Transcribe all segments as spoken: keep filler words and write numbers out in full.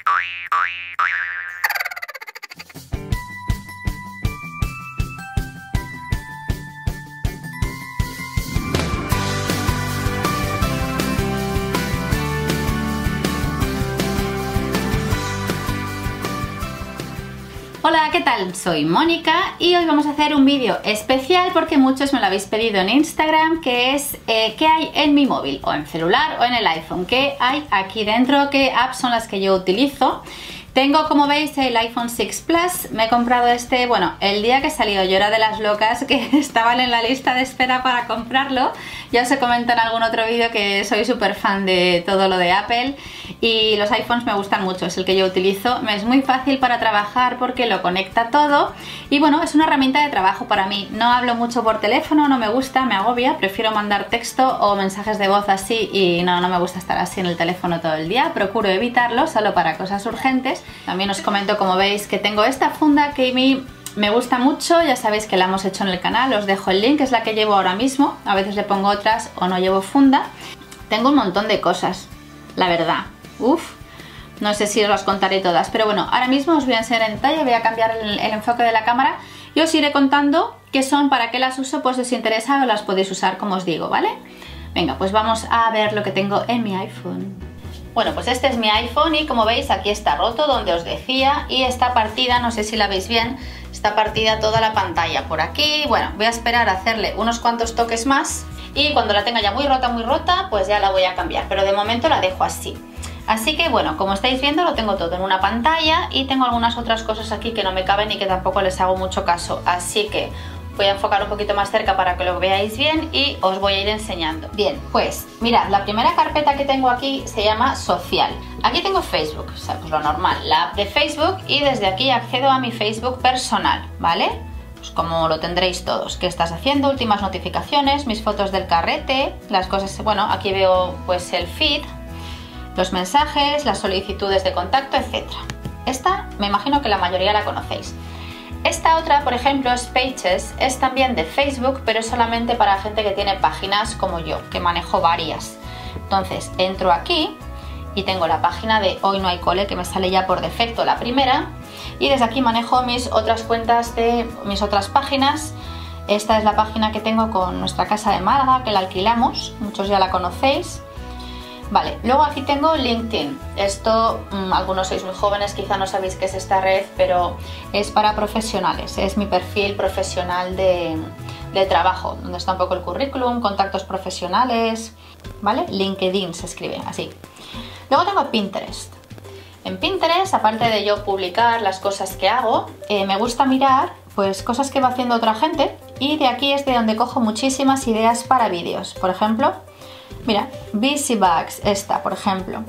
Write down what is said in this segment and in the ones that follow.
Hola, ¿qué tal? Soy Mónica y hoy vamos a hacer un vídeo especial porque muchos me lo habéis pedido en Instagram, que es eh, qué hay en mi móvil, o en celular o en el iPhone, qué hay aquí dentro, qué apps son las que yo utilizo. Tengo, como veis, el iPhone seis Plus. Me he comprado este, bueno, el día que salió. Yo era de las locas que estaban en la lista de espera para comprarlo. Ya os he comentado en algún otro vídeo que soy súper fan de todo lo de Apple y los iPhones me gustan mucho, es el que yo utilizo. Me es muy fácil para trabajar porque lo conecta todo y bueno, es una herramienta de trabajo para mí. No hablo mucho por teléfono, no me gusta, me agobia, prefiero mandar texto o mensajes de voz así y no, no me gusta estar así en el teléfono todo el día. Procuro evitarlo solo para cosas urgentes. También os comento, como veis, que tengo esta funda que a mí me gusta mucho, ya sabéis que la hemos hecho en el canal, os dejo el link, es la que llevo ahora mismo, a veces le pongo otras o no llevo funda. Tengo un montón de cosas, la verdad, uff, no sé si os las contaré todas, pero bueno, ahora mismo os voy a enseñar en detalle, voy a cambiar el, el enfoque de la cámara y os iré contando qué son, para qué las uso, pues si os interesa las podéis usar como os digo, ¿vale? Venga, pues vamos a ver lo que tengo en mi iPhone. Bueno, pues este es mi iPhone y como veis aquí está roto donde os decía y está partida, no sé si la veis bien, está partida toda la pantalla por aquí. Bueno, voy a esperar a hacerle unos cuantos toques más y cuando la tenga ya muy rota, muy rota, pues ya la voy a cambiar, pero de momento la dejo así. Así que bueno, como estáis viendo lo tengo todo en una pantalla y tengo algunas otras cosas aquí que no me caben y que tampoco les hago mucho caso, así que voy a enfocar un poquito más cerca para que lo veáis bien y os voy a ir enseñando. Bien, pues mirad, la primera carpeta que tengo aquí se llama Social. Aquí tengo Facebook, o sea, pues lo normal, la app de Facebook, y desde aquí accedo a mi Facebook personal, ¿vale? Pues como lo tendréis todos. ¿Qué estás haciendo? Últimas notificaciones, mis fotos del carrete, las cosas, bueno, aquí veo pues el feed, los mensajes, las solicitudes de contacto, etcétera. Esta me imagino que la mayoría la conocéis. Esta otra, por ejemplo, es Pages, es también de Facebook, pero es solamente para gente que tiene páginas como yo, que manejo varias. Entonces entro aquí y tengo la página de Hoy No Hay Cole, que me sale ya por defecto la primera, y desde aquí manejo mis otras cuentas de mis otras páginas. Esta es la página que tengo con nuestra casa de Málaga, que la alquilamos, muchos ya la conocéis. Vale, luego aquí tengo LinkedIn. Esto, mmm, algunos sois muy jóvenes, quizá no sabéis qué es esta red, pero es para profesionales. Es mi perfil profesional de, de trabajo, donde está un poco el currículum, contactos profesionales, ¿vale? LinkedIn se escribe así. Luego tengo Pinterest. En Pinterest, aparte de yo publicar las cosas que hago, eh, me gusta mirar pues cosas que va haciendo otra gente y de aquí es de donde cojo muchísimas ideas para vídeos. Por ejemplo, mira, Busy Bags, esta por ejemplo,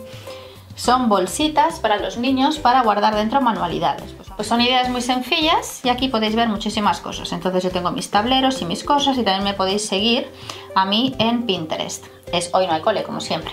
son bolsitas para los niños para guardar dentro manualidades. Pues son ideas muy sencillas y aquí podéis ver muchísimas cosas. Entonces yo tengo mis tableros y mis cosas y también me podéis seguir a mí en Pinterest. Es Hoy No Hay Cole, como siempre.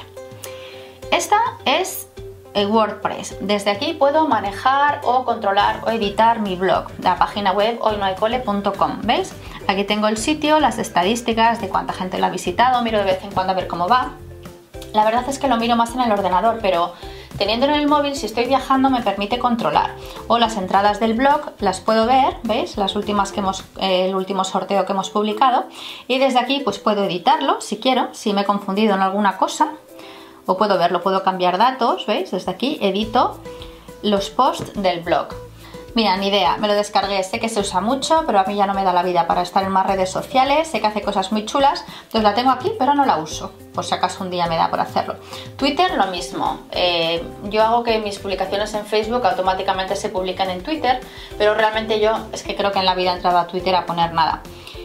Esta es el WordPress. Desde aquí puedo manejar o controlar o editar mi blog, la página web hoy no hay cole punto com, ¿veis? Aquí tengo el sitio, las estadísticas de cuánta gente lo ha visitado, miro de vez en cuando a ver cómo va. La verdad es que lo miro más en el ordenador, pero teniéndolo en el móvil, si estoy viajando, me permite controlar. O las entradas del blog las puedo ver, ¿veis? Las últimas que hemos, eh, el último sorteo que hemos publicado. Y desde aquí pues puedo editarlo si quiero, si me he confundido en alguna cosa. O puedo verlo, puedo cambiar datos, ¿veis? Desde aquí edito los posts del blog. Mira, ni idea, me lo descargué, sé que se usa mucho, pero a mí ya no me da la vida para estar en más redes sociales, sé que hace cosas muy chulas, entonces la tengo aquí, pero no la uso, por si acaso un día me da por hacerlo. Twitter, lo mismo, eh, yo hago que mis publicaciones en Facebook automáticamente se publican en Twitter, pero realmente yo es que creo que en la vida he entrado a Twitter a poner nada.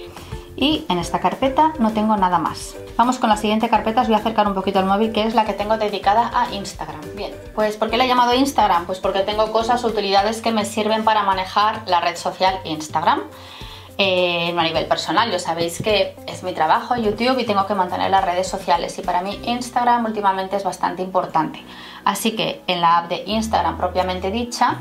Y en esta carpeta no tengo nada más. Vamos con la siguiente carpeta, os voy a acercar un poquito el móvil, que es la que tengo dedicada a Instagram. Bien, pues ¿por qué la he llamado Instagram? Pues porque tengo cosas, utilidades que me sirven para manejar la red social Instagram. Eh, no a nivel personal, ya sabéis que es mi trabajo YouTube y tengo que mantener las redes sociales y para mí Instagram últimamente es bastante importante. Así que en la app de Instagram propiamente dicha,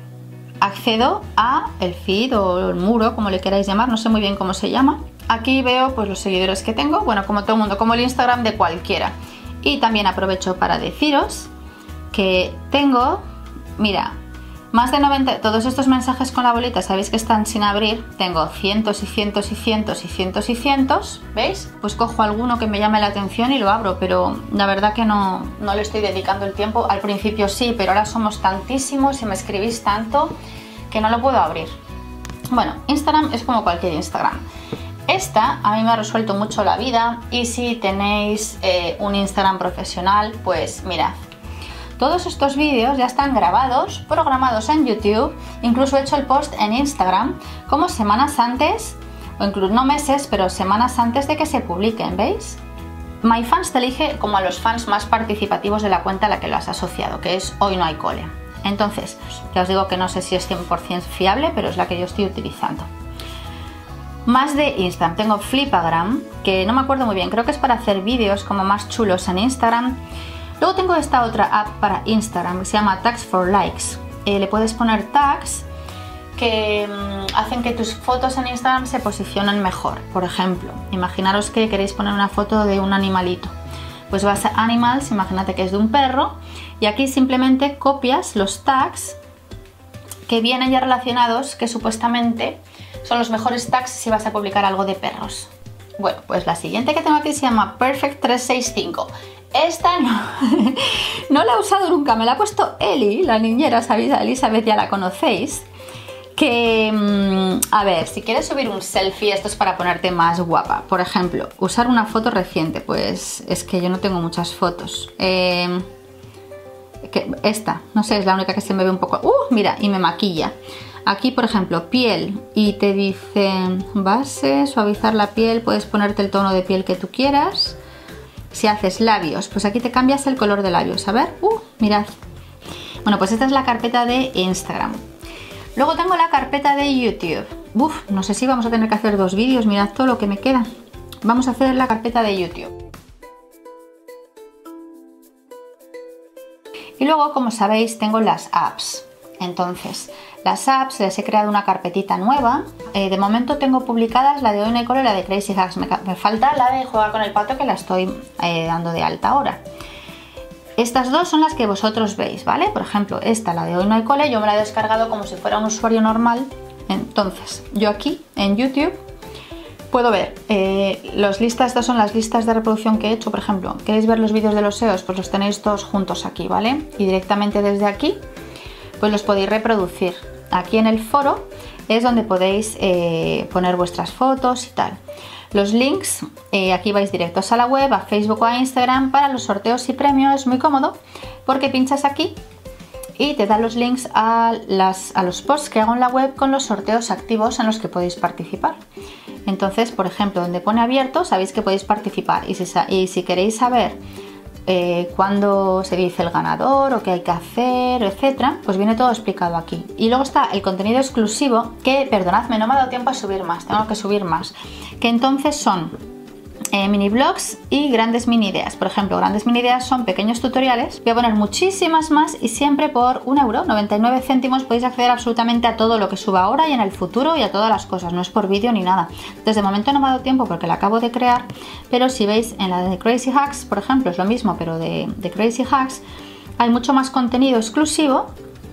accedo a el feed o el muro, como le queráis llamar, no sé muy bien cómo se llama. Aquí veo pues los seguidores que tengo, bueno, como todo el mundo, como el Instagram de cualquiera. Y también aprovecho para deciros que tengo mira, más de noventa, todos estos mensajes con la bolita, sabéis que están sin abrir, tengo cientos y cientos y cientos y cientos y cientos, ¿veis? Pues cojo alguno que me llame la atención y lo abro, pero la verdad que no, no le estoy dedicando el tiempo. Al principio sí, pero ahora somos tantísimos y me escribís tanto que no lo puedo abrir. Bueno, Instagram es como cualquier Instagram. Esta a mí me ha resuelto mucho la vida, y si tenéis eh, un Instagram profesional, pues mirad. Todos estos vídeos ya están grabados, programados en YouTube, incluso he hecho el post en Instagram como semanas antes, o incluso no meses, pero semanas antes de que se publiquen, ¿veis? MyFans te elige como a los fans más participativos de la cuenta a la que lo has asociado, que es Hoy No Hay Cole. Entonces, ya os digo que no sé si es cien por cien fiable, pero es la que yo estoy utilizando. Más de Instagram, tengo Flipagram, que no me acuerdo muy bien, creo que es para hacer vídeos como más chulos en Instagram. Luego tengo esta otra app para Instagram que se llama Tags for Likes. Eh, le puedes poner tags que mmm, hacen que tus fotos en Instagram se posicionen mejor. Por ejemplo, imaginaros que queréis poner una foto de un animalito. Pues vas a Animals, imagínate que es de un perro, y aquí simplemente copias los tags que vienen ya relacionados, que supuestamente son los mejores tags si vas a publicar algo de perros. Bueno, pues la siguiente que tengo aquí se llama Perfect trescientos sesenta y cinco. Esta no, no la he usado nunca, me la ha puesto Eli, la niñera, sabéis, a Elizabeth ya la conocéis. Que, a ver, si quieres subir un selfie, esto es para ponerte más guapa. Por ejemplo, usar una foto reciente, pues es que yo no tengo muchas fotos. Eh, que esta, no sé, es la única que se me ve un poco... ¡Uh! Mira, y me maquilla. Aquí, por ejemplo, piel, y te dice base, suavizar la piel, puedes ponerte el tono de piel que tú quieras. Si haces labios, pues aquí te cambias el color de labios. A ver, uh, mirad. Bueno, pues esta es la carpeta de Instagram. Luego tengo la carpeta de YouTube. Uf, no sé si vamos a tener que hacer dos vídeos, mirad todo lo que me queda. Vamos a hacer la carpeta de YouTube. Y luego, como sabéis, tengo las apps. Entonces, las apps, les he creado una carpetita nueva. Eh, de momento tengo publicadas la de Hoy No Hay Cole y la de Crazy Hacks. Me, me falta la de Jugar con el Pato, que la estoy eh, dando de alta ahora. Estas dos son las que vosotros veis, ¿vale? Por ejemplo, esta, la de Hoy No Hay Cole, yo me la he descargado como si fuera un usuario normal. Entonces, yo aquí, en YouTube, puedo ver eh, las listas. Estas son las listas de reproducción que he hecho. Por ejemplo, ¿queréis ver los vídeos de los S E Os? Pues los tenéis todos juntos aquí, ¿vale? Y directamente desde aquí pues los podéis reproducir. Aquí en el foro es donde podéis eh, poner vuestras fotos y tal. Los links, eh, aquí vais directos a la web, a Facebook o a Instagram para los sorteos y premios. Es muy cómodo porque pinchas aquí y te da los links a, las, a los posts que hago en la web con los sorteos activos en los que podéis participar. Entonces, por ejemplo, donde pone abierto, sabéis que podéis participar, y si, y si queréis saber Eh, cuándo se dice el ganador o qué hay que hacer, etcétera, pues viene todo explicado aquí. Y luego está el contenido exclusivo, que, perdonadme, no me ha dado tiempo a subir más, tengo que subir más, que entonces son eh, mini blogs y grandes mini ideas. Por ejemplo, grandes mini ideas son pequeños tutoriales, voy a poner muchísimas más, y siempre por un euro noventa y nueve céntimos podéis acceder absolutamente a todo lo que suba ahora y en el futuro, y a todas las cosas, no es por vídeo ni nada. Desde momento no me ha dado tiempo porque la acabo de crear, pero si veis en la de Crazy Hacks, por ejemplo, es lo mismo, pero de, de Crazy Hacks hay mucho más contenido exclusivo,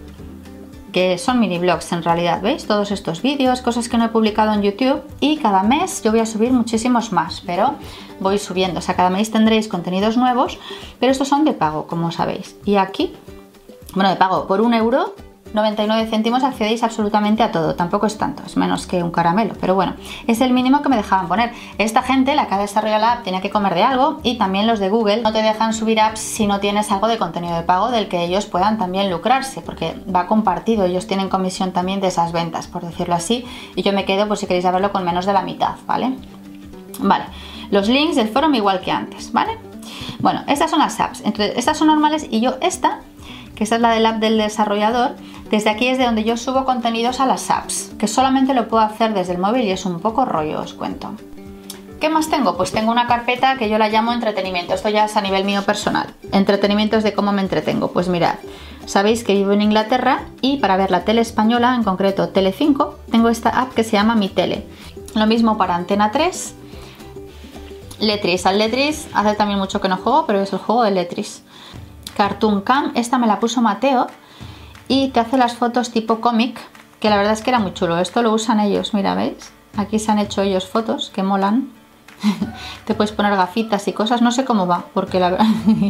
que son mini blogs en realidad, ¿veis? Todos estos vídeos, cosas que no he publicado en YouTube, y cada mes yo voy a subir muchísimos más, pero voy subiendo, o sea, cada mes tendréis contenidos nuevos, pero estos son de pago, como sabéis. Y aquí, bueno, de pago, por un euro noventa y nueve céntimos accedéis absolutamente a todo. Tampoco es tanto, es menos que un caramelo, pero bueno, es el mínimo que me dejaban poner. Esta gente, la que ha desarrollado la app, tiene que comer de algo, y también los de Google no te dejan subir apps si no tienes algo de contenido de pago del que ellos puedan también lucrarse, porque va compartido, ellos tienen comisión también de esas ventas, por decirlo así, y yo me quedo, pues si queréis saberlo, con menos de la mitad, ¿vale? Vale, los links del foro igual que antes, ¿vale? Bueno, estas son las apps, entonces estas son normales, y yo esta, que esta es la del app del desarrollador, desde aquí es de donde yo subo contenidos a las apps, que solamente lo puedo hacer desde el móvil y es un poco rollo, os cuento. ¿Qué más tengo? Pues tengo una carpeta que yo la llamo entretenimiento, esto ya es a nivel mío personal. Entretenimientos de cómo me entretengo, pues mirad, sabéis que vivo en Inglaterra, y para ver la tele española, en concreto Tele cinco, tengo esta app que se llama Mi Tele. Lo mismo para Antena tres, Letris. Al Letris hace también mucho que no juego, pero es el juego de Letris. Cartoon Cam, esta me la puso Mateo, y te hace las fotos tipo cómic, que la verdad es que era muy chulo. Esto lo usan ellos, mira, ¿veis? Aquí se han hecho ellos fotos que molan. Te puedes poner gafitas y cosas, no sé cómo va, porque la,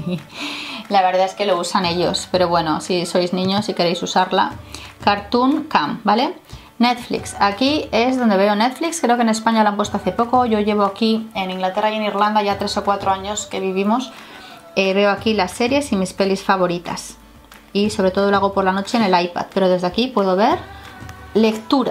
la verdad es que lo usan ellos, pero bueno, si sois niños y queréis usarla. Cartoon Cam, ¿vale? Netflix, aquí es donde veo Netflix, creo que en España lo han puesto hace poco. Yo llevo aquí en Inglaterra y en Irlanda ya tres o cuatro años que vivimos. Eh, veo aquí las series y mis pelis favoritas, y sobre todo lo hago por la noche en el iPad, pero desde aquí puedo ver lectura.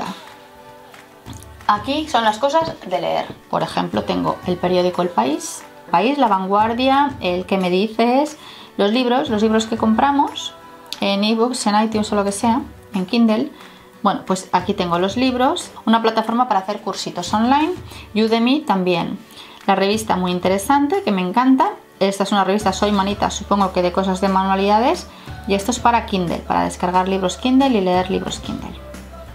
Aquí son las cosas de leer. Por ejemplo, tengo el periódico El País, País, La Vanguardia, el que me dices, los libros, los libros que compramos en ebooks, en iTunes o lo que sea, en Kindle. Bueno, pues aquí tengo los libros, una plataforma para hacer cursitos online, Udemy también. La revista muy interesante, que me encanta. Esta es una revista Soy Manita, supongo que de cosas de manualidades. Y esto es para Kindle, para descargar libros Kindle y leer libros Kindle.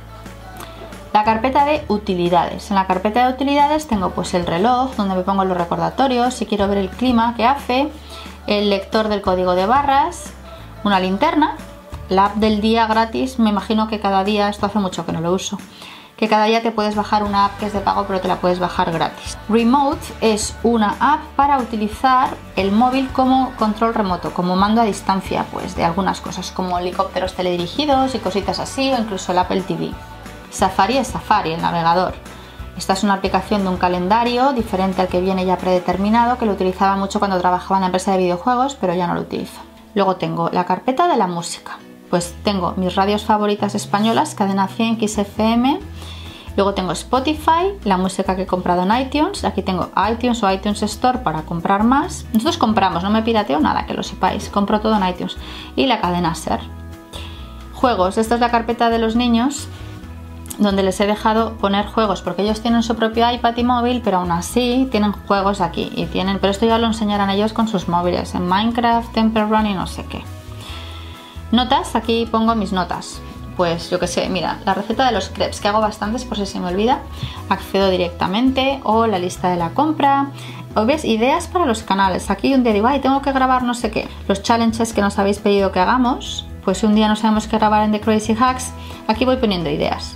La carpeta de utilidades. En la carpeta de utilidades tengo pues el reloj, donde me pongo los recordatorios, si quiero ver el clima que hace, el lector del código de barras, una linterna, la app del día gratis. Me imagino que cada día, esto hace mucho que no lo uso, que cada día te puedes bajar una app que es de pago, pero te la puedes bajar gratis. Remote es una app para utilizar el móvil como control remoto, como mando a distancia, pues de algunas cosas como helicópteros teledirigidos y cositas así, o incluso el Apple T V. Safari es Safari, el navegador. Esta es una aplicación de un calendario diferente al que viene ya predeterminado, que lo utilizaba mucho cuando trabajaba en la empresa de videojuegos, pero ya no lo utilizo. Luego tengo la carpeta de la música. Pues tengo mis radios favoritas españolas, Cadena cien, Kiss F M. Luego tengo Spotify, la música que he comprado en iTunes. Aquí tengo iTunes o iTunes Store para comprar más. Nosotros compramos, no me pirateo nada, que lo sepáis. Compro todo en iTunes. Y la cadena Ser. Juegos, esta es la carpeta de los niños, donde les he dejado poner juegos, porque ellos tienen su propio iPad y móvil, pero aún así tienen juegos aquí. Y tienen, pero esto ya lo enseñarán ellos con sus móviles, en Minecraft, Temple Run y no sé qué. Notas, aquí pongo mis notas. Pues yo que sé, mira, la receta de los crepes, que hago bastantes por si se me olvida, accedo directamente, o la lista de la compra, o ves, ideas para los canales. Aquí un día digo, ay, tengo que grabar no sé qué. Los challenges que nos habéis pedido que hagamos, pues si un día no sabemos qué grabar en The Crazy Hacks, aquí voy poniendo ideas.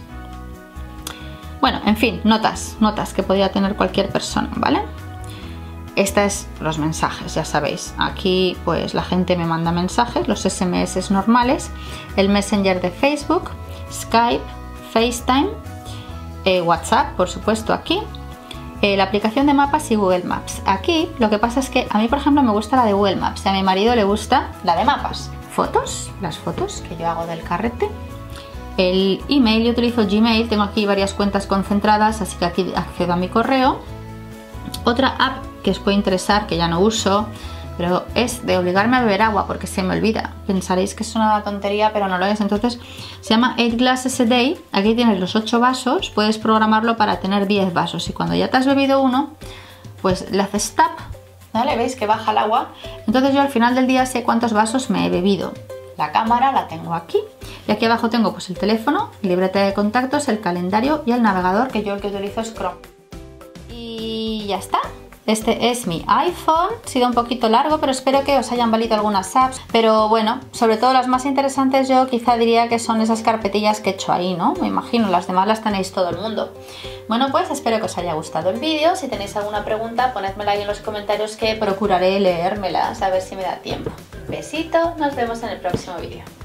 Bueno, en fin, notas, notas que podría tener cualquier persona, ¿vale? Esta es los mensajes, ya sabéis. Aquí pues la gente me manda mensajes, los S M S normales, el Messenger de Facebook, Skype, FaceTime, eh, WhatsApp, por supuesto aquí, eh, la aplicación de mapas y Google Maps. Aquí lo que pasa es que a mí, por ejemplo, me gusta la de Google Maps y a mi marido le gusta la de mapas. Fotos, las fotos que yo hago del carrete. El email, yo utilizo Gmail, tengo aquí varias cuentas concentradas, así que aquí accedo a mi correo. Otra app que os puede interesar, que ya no uso, pero es de obligarme a beber agua porque se me olvida. Pensaréis que es una tontería, pero no lo es. Entonces se llama eight glasses a day. Aquí tienes los ocho vasos, puedes programarlo para tener diez vasos y cuando ya te has bebido uno, pues le haces tap, ¿vale? ¿Veis que baja el agua? Entonces yo al final del día sé cuántos vasos me he bebido. La cámara la tengo aquí y aquí abajo tengo pues el teléfono, libreta de contactos, el calendario y el navegador, que yo el que utilizo es Chrome. Y ya está. Este es mi iPhone, ha sido un poquito largo, pero espero que os hayan valido algunas apps. Pero bueno, sobre todo las más interesantes yo quizá diría que son esas carpetillas que he hecho ahí, ¿no? Me imagino, las demás las tenéis todo el mundo. Bueno, pues espero que os haya gustado el vídeo. Si tenéis alguna pregunta, ponedmela ahí en los comentarios que procuraré leérmelas, a ver si me da tiempo. Besito, nos vemos en el próximo vídeo.